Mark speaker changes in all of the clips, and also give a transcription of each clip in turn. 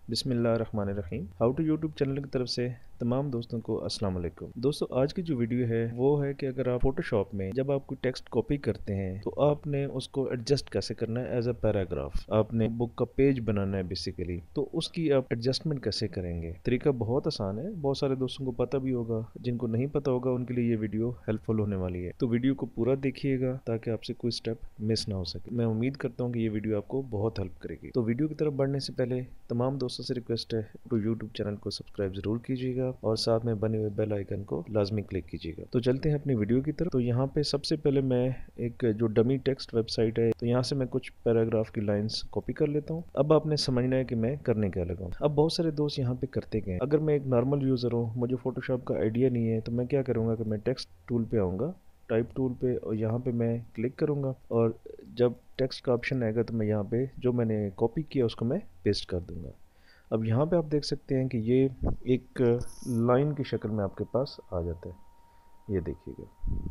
Speaker 1: बिस्मिल्लाहिर्रहमानिर्रहीम। How to YouTube channel की तरफ से तमाम दोस्तों को अस्सलाम वालेकुम। दोस्तों, आज की जो वीडियो है वो है कि अगर आप फोटोशॉप में जब आप कोई टेक्स्ट कॉपी करते हैं तो आपने उसको एडजस्ट कैसे करना है एज अ पैराग्राफ। आपने बुक का पेज बनाना है बेसिकली, तो उसकी आप एडजस्टमेंट कैसे करेंगे। तरीका बहुत आसान है, बहुत सारे दोस्तों को पता भी होगा, जिनको नहीं पता होगा उनके लिए ये वीडियो हेल्पफुल होने वाली है। तो वीडियो को पूरा देखिएगा ताकि आपसे कोई स्टेप मिस ना हो सके। मैं उम्मीद करता हूँ कि ये वीडियो आपको बहुत हेल्प करेगी। तो वीडियो की तरफ बढ़ने से पहले तमाम दोस्तों से रिक्वेस्ट है तो यूट्यूब चैनल को सब्सक्राइब जरूर कीजिएगा और साथ में बने हुए बेल आइकन को लाजमी क्लिक कीजिएगा। तो चलते हैं अपनी वीडियो की तरफ। तो यहाँ पे सबसे पहले मैं एक जो डमी टेक्स्ट वेबसाइट है, तो यहाँ से मैं कुछ पैराग्राफ की लाइंस कॉपी कर लेता हूँ। अब आपने समझना है कि मैं करने क्या लगा हूँ। अब बहुत सारे दोस्त यहाँ पे करते गए, अगर मैं एक नॉर्मल यूज़र हूँ, मुझे फोटोशॉप का आइडिया नहीं है, तो मैं क्या करूँगा कि मैं टेक्स्ट टूल पे आऊँगा, टाइप टूल पे, और यहाँ पे मैं क्लिक करूँगा और जब टेक्स्ट का ऑप्शन आएगा तो मैं यहाँ पे जो मैंने कॉपी किया उसको मैं पेस्ट कर दूँगा। अब यहाँ पे आप देख सकते हैं कि ये एक लाइन की शक्ल में आपके पास आ जाता है। ये देखिएगा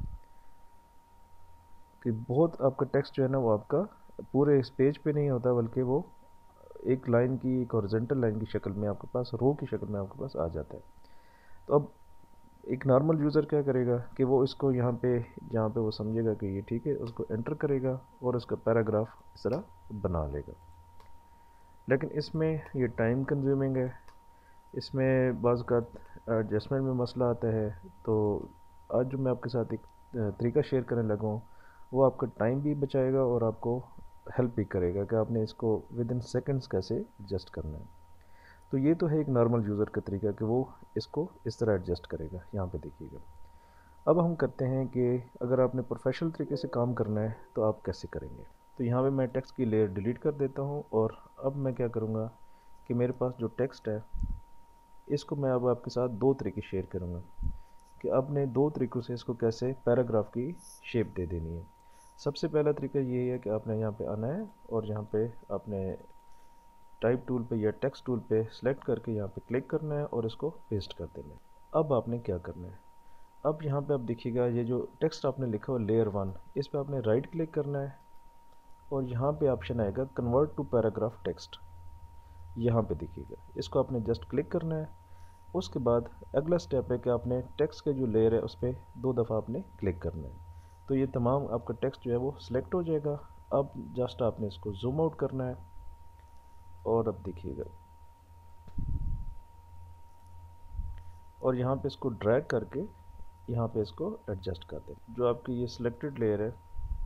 Speaker 1: कि बहुत आपका टेक्स्ट जो है ना वो आपका पूरे इस पेज पे नहीं होता, बल्कि वो एक लाइन की, एक हॉरिजॉन्टल लाइन की शक्ल में आपके पास, रो की शक्ल में आपके पास आ जाता है। तो अब एक नॉर्मल यूज़र क्या करेगा कि वो इसको यहाँ पे, जहाँ पे वो समझेगा कि ये ठीक है, उसको एंटर करेगा और उसका पैराग्राफ इस तरह बना लेगा। लेकिन इसमें ये टाइम कंज्यूमिंग है, इसमें बाज़ अवक़ात एडजस्टमेंट में मसला आता है। तो आज जो मैं आपके साथ एक तरीका शेयर करने लगा हूँ, वो आपका टाइम भी बचाएगा और आपको हेल्प भी करेगा कि आपने इसको विद इन सेकेंड्स कैसे एडजस्ट करना है। तो ये तो है एक नॉर्मल यूज़र का तरीका कि वो इसको इस तरह एडजस्ट करेगा। यहाँ पे देखिएगा। अब हम करते हैं कि अगर आपने प्रोफेशनल तरीके से काम करना है तो आप कैसे करेंगे। तो यहाँ पे मैं टेक्स्ट की लेयर डिलीट कर देता हूँ और अब मैं क्या करूँगा कि मेरे पास जो टेक्स्ट है इसको मैं अब आपके साथ दो तरीके शेयर करूँगा कि आपने दो तरीक़ों से इसको कैसे पैराग्राफ की शेप दे देनी है। सबसे पहला तरीका ये है कि आपने यहाँ पे आना है और यहाँ पे आपने टाइप टूल पे या टेक्स्ट टूल पे सेलेक्ट करके यहाँ पे क्लिक करना है और इसको पेस्ट कर देना है। अब आपने क्या करना है, अब यहाँ पे आप देखिएगा ये जो टेक्स्ट आपने लिखा हुआ लेयर 1, इस पे आपने राइट क्लिक करना है और यहाँ पे ऑप्शन आएगा कन्वर्ट टू पैराग्राफ टेक्स्ट। यहाँ पे देखिएगा, इसको आपने जस्ट क्लिक करना है। उसके बाद अगला स्टेप है कि आपने टेक्स्ट के जो लेयर है उस पर 2 दफ़ा आपने क्लिक करना है। तो ये तमाम आपका टेक्स्ट जो है वो सिलेक्ट हो जाएगा। अब जस्ट आपने इसको जूम आउट करना है और अब देखिएगा, और यहाँ पे इसको ड्रैग करके यहाँ पे इसको एडजस्ट कर दें, जो आपकी ये सिलेक्टेड लेयर है।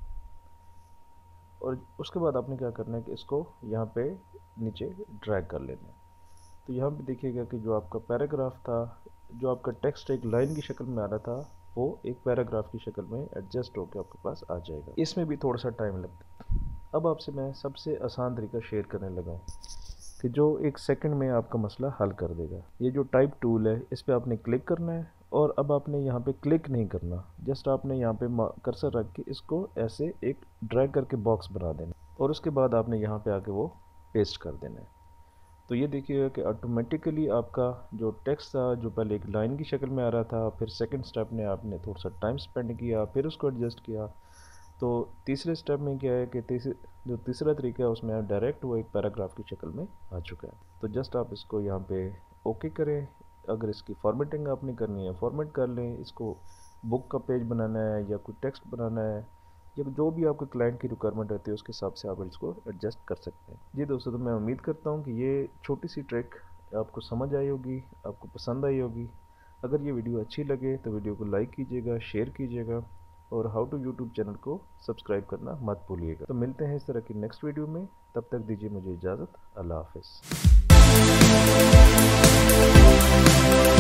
Speaker 1: और उसके बाद आपने क्या करना है कि इसको यहाँ पे नीचे ड्रैग कर लेना है। तो यहाँ पे देखिएगा कि जो आपका पैराग्राफ था, जो आपका टेक्स्ट एक लाइन की शक्ल में आ रहा था, वो एक पैराग्राफ की शक्ल में एडजस्ट होकर आपके पास आ जाएगा। इसमें भी थोड़ा सा टाइम लगता है। अब आपसे मैं सबसे आसान तरीका शेयर करने लगा हूँ कि जो 1 सेकंड में आपका मसला हल कर देगा। ये जो टाइप टूल है इस पर आपने क्लिक करना है और अब आपने यहाँ पे क्लिक नहीं करना, जस्ट आपने यहाँ पे कर्सर रख के इसको ऐसे एक ड्रैग करके बॉक्स बना देना और उसके बाद आपने यहाँ पे आके वो पेस्ट कर देना है। तो ये देखिएगा कि ऑटोमेटिकली आपका जो टेक्स्ट था, जो पहले एक लाइन की शक्ल में आ रहा था, फिर सेकंड स्टेप में आपने थोड़ा सा टाइम स्पेंड किया, फिर उसको एडजस्ट किया। तो तीसरे स्टेप में क्या है कि जो तीसरा तरीका है उसमें डायरेक्ट वो एक पैराग्राफ की शक्ल में आ चुका है। तो जस्ट आप इसको यहाँ पे ओके करें। अगर इसकी फॉर्मेटिंग आपने करनी है फॉर्मेट कर लें, इसको बुक का पेज बनाना है या कोई टेक्स्ट बनाना है या जो भी आपके क्लाइंट की रिक्वायरमेंट रहती है उसके हिसाब से आप इसको एडजस्ट कर सकते हैं। जी दोस्तों, तो मैं उम्मीद करता हूँ कि ये छोटी सी ट्रिक आपको समझ आई होगी, आपको पसंद आई होगी। अगर ये वीडियो अच्छी लगे तो वीडियो को लाइक कीजिएगा, शेयर कीजिएगा और हाउ टू यूट्यूब चैनल को सब्सक्राइब करना मत भूलिएगा। तो मिलते हैं इस तरह की नेक्स्ट वीडियो में, तब तक दीजिए मुझे इजाज़त। अल्लाह हाफिज़।